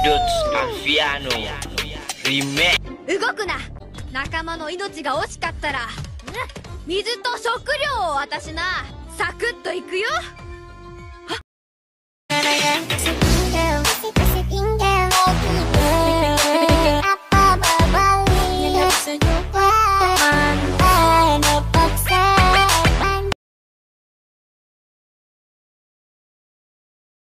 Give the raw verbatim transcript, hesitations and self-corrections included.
Alfiano Remake。 動くな。仲間の命が惜しかったら水と食料を渡しな。サクッといくよ。 「